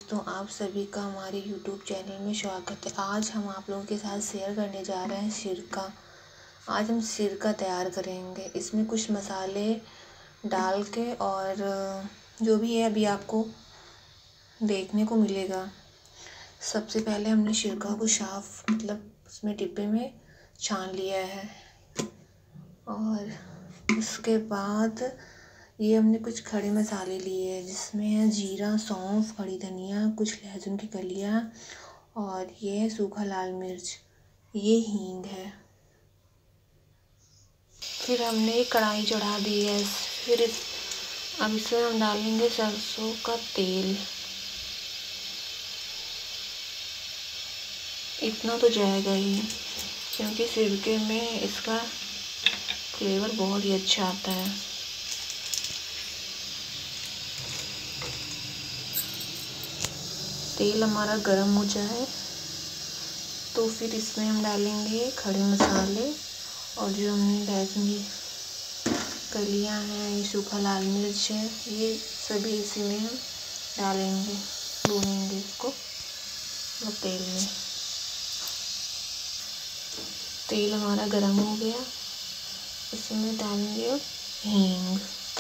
तो आप सभी का हमारे YouTube चैनल में स्वागत है। आज हम आप लोगों के साथ शेयर करने जा रहे हैं सिरका। आज हम सिरका तैयार करेंगे। इसमें कुछ मसाले डाल के और जो भी है अभी आपको देखने को मिलेगा। सबसे पहले हमने सिरका को साफ उसमें डिब्बे में छान लिया है और उसके बाद ये हमने कुछ खड़े मसाले लिए हैं जिसमें है जीरा, सौंफ, खड़ी धनिया, कुछ लहसुन की कलियाँ और ये है सूखा लाल मिर्च, ये हींग है। फिर हमने एक कढ़ाई चढ़ा दी है। अब इसमें हम डालेंगे सरसों का तेल। इतना तो जाएगा ही क्योंकि सिरके में इसका फ्लेवर बहुत ही अच्छा आता है। तेल हमारा गरम हो जाए तो फिर इसमें हम डालेंगे खड़े मसाले और जो हमने लहसुन की कलियाँ हैं, ये सूखा लाल मिर्च है, ये सभी इसी में हम डालेंगे, भूनेंगे इसको तेल में। तेल हमारा गरम हो गया, इसमें डालेंगे अब हींग।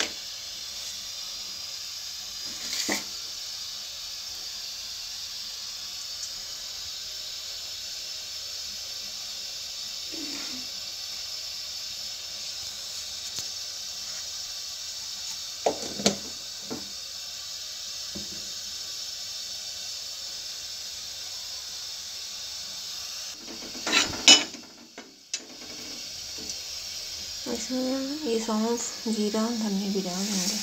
इसमें हम ये सौंफ, जीरा, धनिया भी डाल देंगे।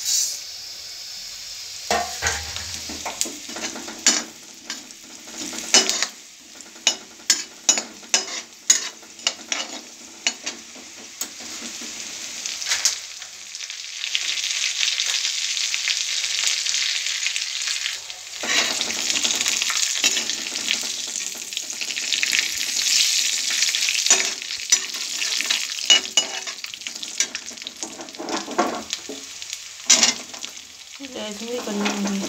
लहसुन भी करनी होगी।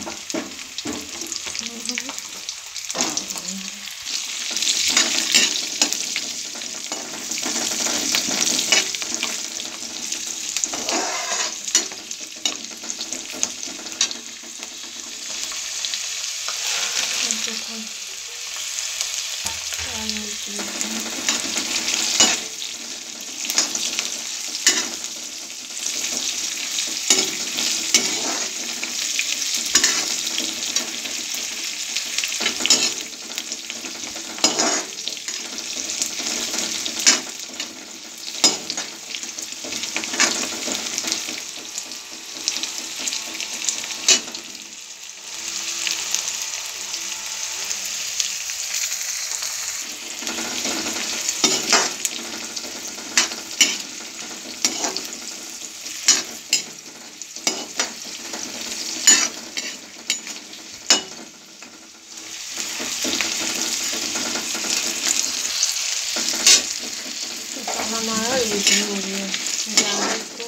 हमारा रेडी हो गया। ज़्यादा इसको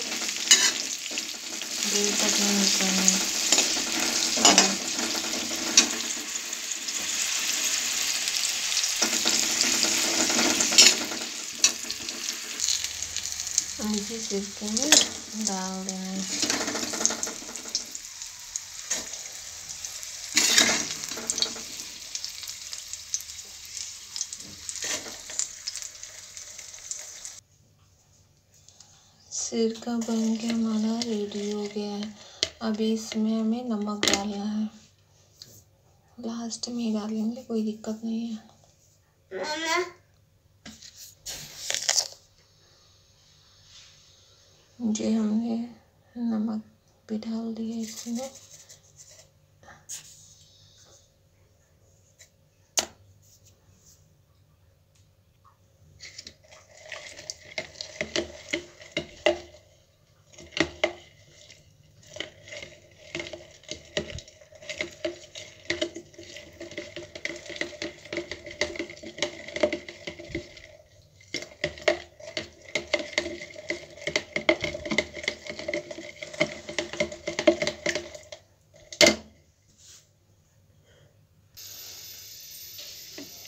देर तक नहीं करना है। इसी सिरके में डाल देना है। सिरका बन के हमारा रेडी हो गया है। अभी इसमें हमें नमक डालना है, लास्ट में ही डालेंगे, कोई दिक्कत नहीं है। ये हमने नमक भी डाल दिया इसमें।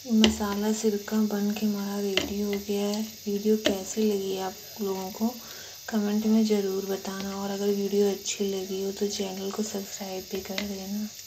मसाला सिरका बन के हमारा रेडी हो गया है। वीडियो कैसी लगी आप लोगों को कमेंट में ज़रूर बताना, और अगर वीडियो अच्छी लगी हो तो चैनल को सब्सक्राइब भी कर देना।